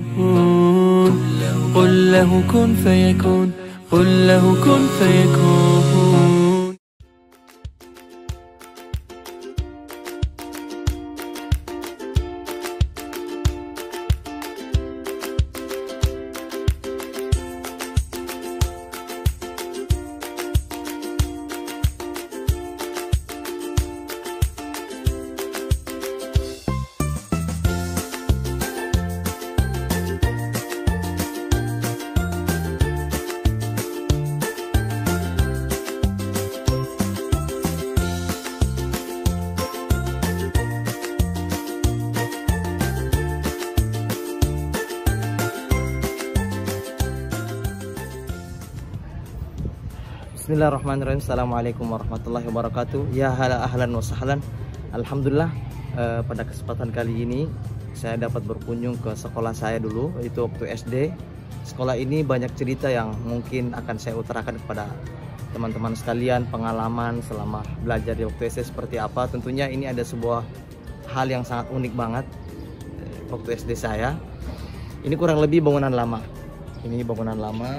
قل له كن فيكون قل له كن فيكون. Bismillahirrahmanirrahim. Assalamualaikum warahmatullahi wabarakatuh. Ya ahlan wa sahlan. Alhamdulillah, pada kesempatan kali ini saya dapat berkunjung ke sekolah saya dulu, itu waktu SD. Sekolah ini banyak cerita yang mungkin akan saya utarakan kepada teman-teman sekalian, pengalaman selama belajar di waktu SD seperti apa. Tentunya ini ada sebuah hal yang sangat unik banget waktu SD saya. Ini kurang lebih bangunan lama. Ini bangunan lama.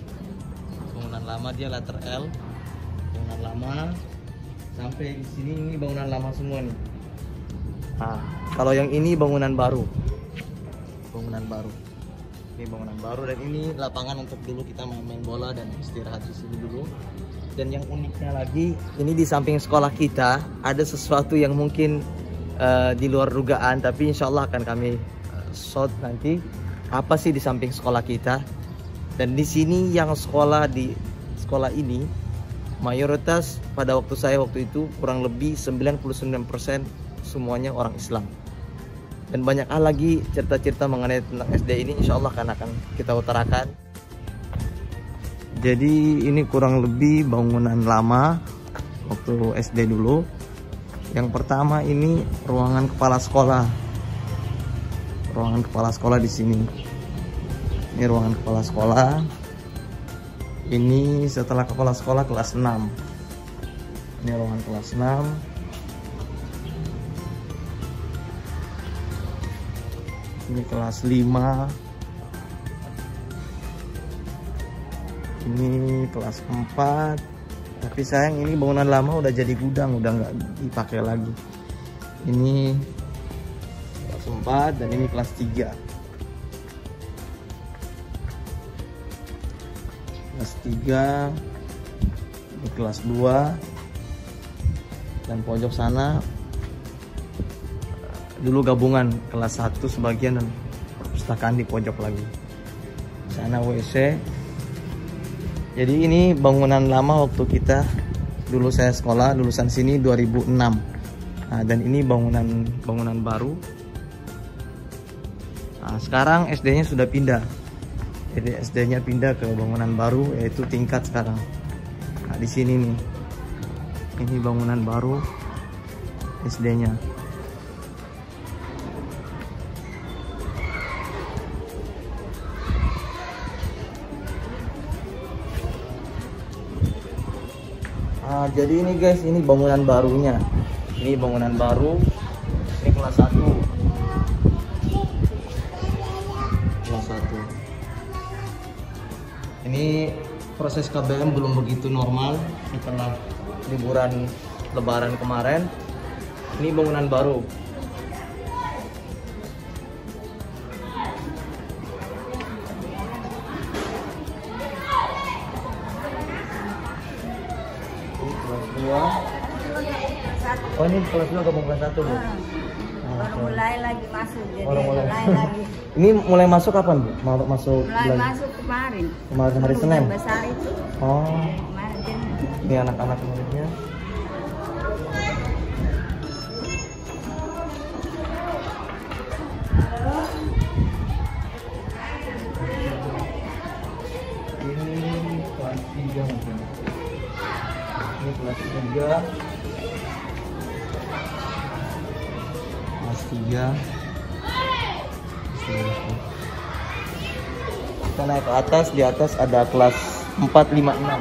Dia letter L, bangunan lama sampai di sini. Ini bangunan lama semua nih. Nah, kalau yang ini bangunan baru, ini bangunan baru, dan ini lapangan untuk dulu kita main bola dan istirahat di sini dulu. Dan yang uniknya lagi, ini di samping sekolah kita ada sesuatu yang mungkin di luar dugaan, tapi insya Allah akan kami shot nanti. Apa sih di samping sekolah kita? Dan di sini yang sekolah ini mayoritas pada waktu saya waktu itu kurang lebih 99% semuanya orang Islam. Dan banyak hal lagi cerita-cerita mengenai tentang SD ini insya Allah akan kita utarakan. Jadi ini kurang lebih bangunan lama waktu SD dulu. Yang pertama ini ruangan kepala sekolah. Ruangan kepala sekolah di sini. Ini ruangan kepala sekolah. Ini setelah kepala sekolah kelas 6. Ini ruangan kelas 6. Ini kelas 5. Ini kelas 4. Tapi sayang ini bangunan lama udah jadi gudang, udah nggak dipakai lagi. Ini kelas 4 dan ini kelas 3. Kelas 3, ini kelas 2, dan pojok sana dulu gabungan kelas 1 sebagian dan perpustakaan di pojok lagi. Sana WC. Jadi ini bangunan lama waktu kita dulu saya sekolah, lulusan sini 2006. Nah, dan ini bangunan baru. Nah, sekarang SD-nya sudah pindah. Jadi SD-nya pindah ke bangunan baru, yaitu tingkat sekarang. Nah, di sini nih. Ini bangunan baru SD-nya. Nah, jadi ini guys, ini bangunan barunya. Ini bangunan baru. Ini kelas 1. Ini proses KBM belum begitu normal setelah liburan Lebaran kemarin. Ini bangunan baru. Ini kelas 2. Oh, ini kelas 2 gabung kelas 1 Bu. Baru mulai lagi masuk, jadi mulai lagi. Ini mulai masuk kapan Bu? Masuk Mulai masuk kemarin hari Senin. Besar itu. Oh. Kemarin. Ini anak-anak muridnya. Ini kelas 3 mungkin. Ini kelas 3. Kelas 3. Kita naik ke atas, di atas ada kelas 4, 5, 6.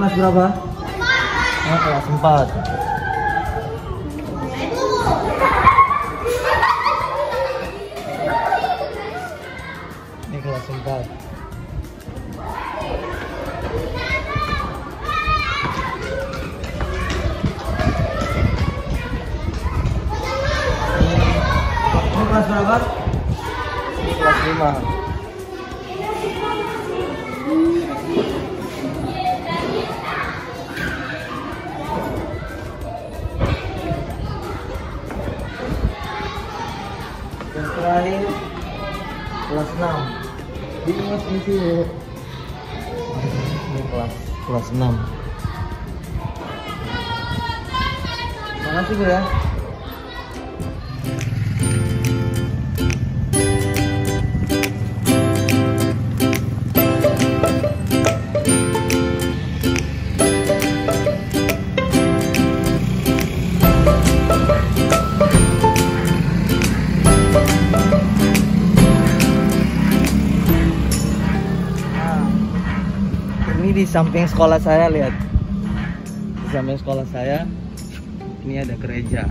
kelas berapa? Oh, kelas 4. Ini kelas 4. Ini kelas berapa? Kelas 5. Yang terakhir kelas 6. Diingat di sini. Ini kelas 6. Makasih Bu ya. Ini di samping sekolah saya, lihat. Di samping sekolah saya ini ada gereja.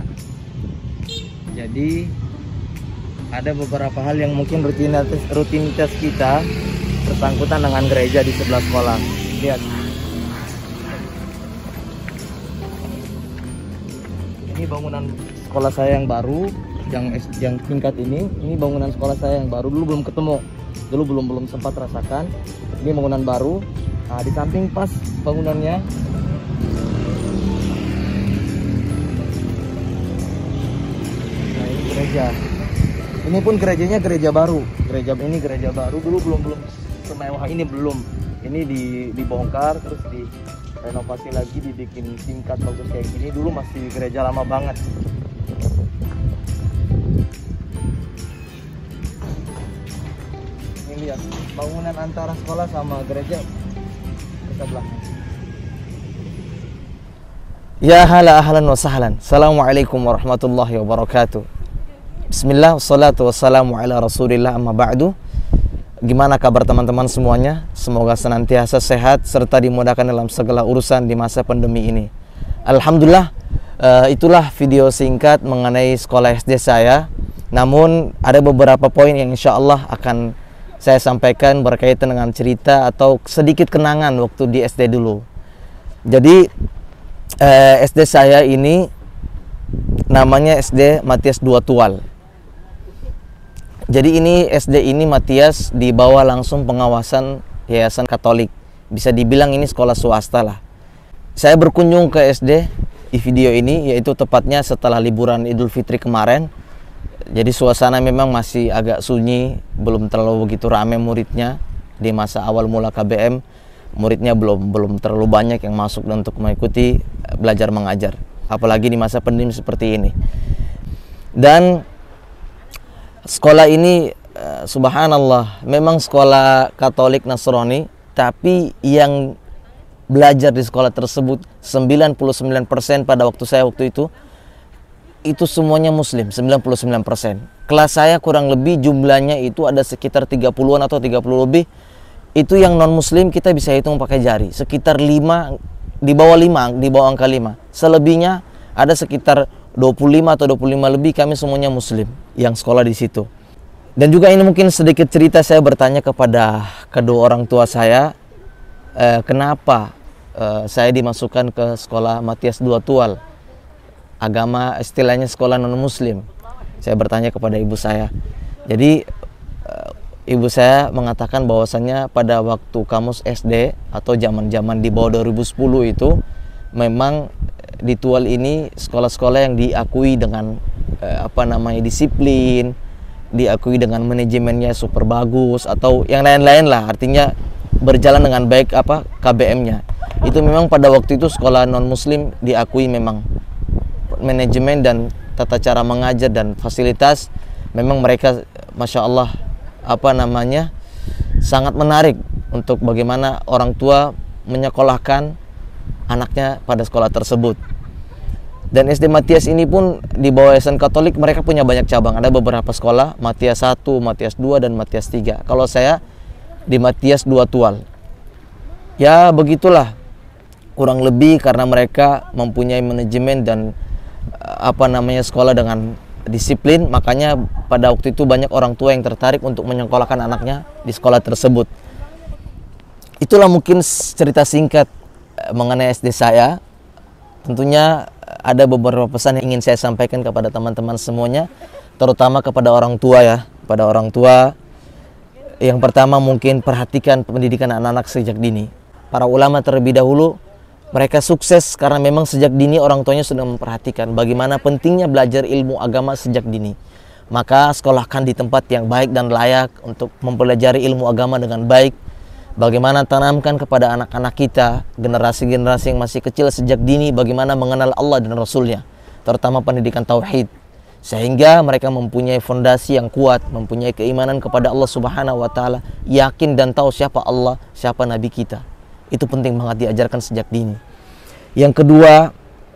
Jadi ada beberapa hal yang mungkin rutinitas kita bersangkutan dengan gereja di sebelah sekolah. Lihat. Ini bangunan sekolah saya yang baru, yang tingkat ini bangunan sekolah saya yang baru. Dulu belum ketemu. Dulu belum sempat rasakan. Ini bangunan baru. Nah, di samping pas bangunannya nah ini gereja. Ini pun gerejanya gereja baru. Gereja ini gereja baru. Dulu belum semewah ini, belum. Ini dibongkar terus direnovasi lagi, dibikin tingkat bagus kayak gini. Dulu masih gereja lama banget. Ini lihat bangunan antara sekolah sama gereja sebelah. Ya hala ahlan wa sahlan. Assalamualaikum warahmatullahi wabarakatuh. Bismillah, wassalatu wassalamu ala rasulillah, amma ba'du. Gimana kabar teman-teman semuanya? Semoga senantiasa sehat serta dimudahkan dalam segala urusan di masa pandemi ini. Alhamdulillah, itulah video singkat mengenai sekolah SD saya. Namun ada beberapa poin yang insya Allah akan saya sampaikan berkaitan dengan cerita atau sedikit kenangan waktu di SD dulu. Jadi SD saya ini namanya SD Matias II Tual. Jadi ini SD ini Matias dibawa langsung pengawasan Yayasan Katolik. Bisa dibilang ini sekolah swasta lah. Saya berkunjung ke SD di video ini, yaitu tepatnya setelah liburan Idul Fitri kemarin. Jadi suasana memang masih agak sunyi, belum terlalu begitu ramai muridnya. Di masa awal mula KBM, muridnya belum terlalu banyak yang masuk dan untuk mengikuti belajar mengajar. Apalagi di masa pandemi seperti ini. Dan sekolah ini subhanallah memang sekolah Katolik Nasrani, tapi yang belajar di sekolah tersebut 99% pada waktu saya waktu itu semuanya muslim, 99%. Kelas saya kurang lebih jumlahnya itu ada sekitar 30-an atau 30 lebih. Itu yang non muslim kita bisa hitung pakai jari. Sekitar 5, di bawah angka 5. Selebihnya ada sekitar 25 atau 25 lebih, kami semuanya muslim yang sekolah di situ. Dan juga ini mungkin sedikit cerita, saya bertanya kepada kedua orang tua saya, kenapa saya dimasukkan ke sekolah Matias II Tual. Agama istilahnya sekolah non muslim. Saya bertanya kepada ibu saya. Jadi ibu saya mengatakan bahwasannya pada waktu kamus SD atau zaman-zaman di bawah 2010 itu memang di Tual ini sekolah-sekolah yang diakui dengan disiplin, diakui dengan manajemennya super bagus atau yang lain-lain lah, artinya berjalan dengan baik KBM-nya. Itu memang pada waktu itu sekolah non muslim diakui memang manajemen dan tata cara mengajar dan fasilitas memang mereka Masya Allah sangat menarik untuk bagaimana orang tua menyekolahkan anaknya pada sekolah tersebut. Dan SD Matias ini pun di bawah Yayasan Katolik, mereka punya banyak cabang. Ada beberapa sekolah, Matias 1, Matias 2 dan Matias 3. Kalau saya di Matias II Tual. Ya begitulah. kurang lebih karena mereka mempunyai manajemen dan sekolah dengan disiplin, makanya pada waktu itu banyak orang tua yang tertarik untuk menyekolahkan anaknya di sekolah tersebut. Itulah mungkin cerita singkat mengenai SD saya. Tentunya ada beberapa pesan yang ingin saya sampaikan kepada teman-teman semuanya, terutama kepada orang tua ya. Pada orang tua, yang pertama mungkin perhatikan pendidikan anak-anak sejak dini. Para ulama terlebih dahulu, mereka sukses karena memang sejak dini orang tuanya sudah memperhatikan bagaimana pentingnya belajar ilmu agama sejak dini. Maka sekolahkan di tempat yang baik dan layak untuk mempelajari ilmu agama dengan baik. Bagaimana tanamkan kepada anak-anak kita, generasi-generasi yang masih kecil sejak dini, bagaimana mengenal Allah dan Rasulnya, terutama pendidikan tauhid, sehingga mereka mempunyai fondasi yang kuat, mempunyai keimanan kepada Allah Subhanahu wa Ta'ala, yakin dan tahu siapa Allah, siapa Nabi kita. Itu penting banget diajarkan sejak dini. Yang kedua,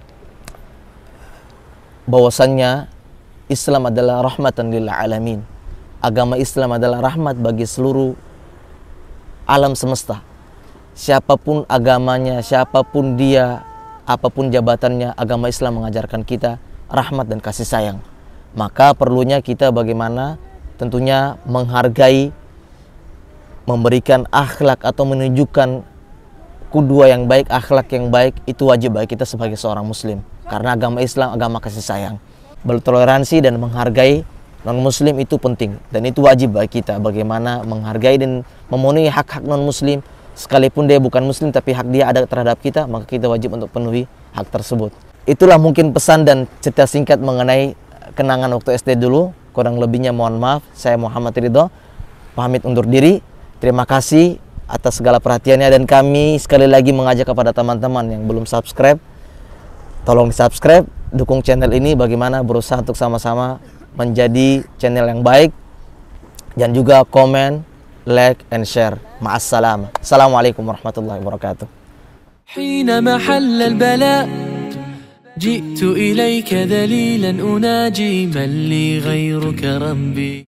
bahwasannya Islam adalah rahmatan lil alamin. Agama Islam adalah rahmat bagi seluruh alam semesta. Siapapun agamanya, siapapun dia, apapun jabatannya, agama Islam mengajarkan kita rahmat dan kasih sayang. Maka perlunya kita bagaimana tentunya menghargai, memberikan akhlak atau menunjukkan kudua yang baik, akhlak yang baik, itu wajib bagi kita sebagai seorang muslim. Karena agama Islam agama kasih sayang. Bertoleransi dan menghargai non-muslim itu penting, dan itu wajib bagi kita bagaimana menghargai dan memenuhi hak-hak non-muslim. Sekalipun dia bukan muslim tapi hak dia ada terhadap kita, maka kita wajib untuk penuhi hak tersebut. Itulah mungkin pesan dan cerita singkat mengenai kenangan waktu SD dulu. Kurang lebihnya mohon maaf. Saya Muhammad Ridho pamit undur diri. Terima kasih atas segala perhatiannya, dan kami sekali lagi mengajak kepada teman-teman yang belum subscribe, tolong di subscribe, dukung channel ini bagaimana berusaha untuk sama-sama menjadi channel yang baik, dan juga komen, like, and share. Ma'assalam. Assalamualaikum warahmatullahi wabarakatuh. حينما حل البلاء جئت إليك ذليلا أناجي من لي غيرك ربي.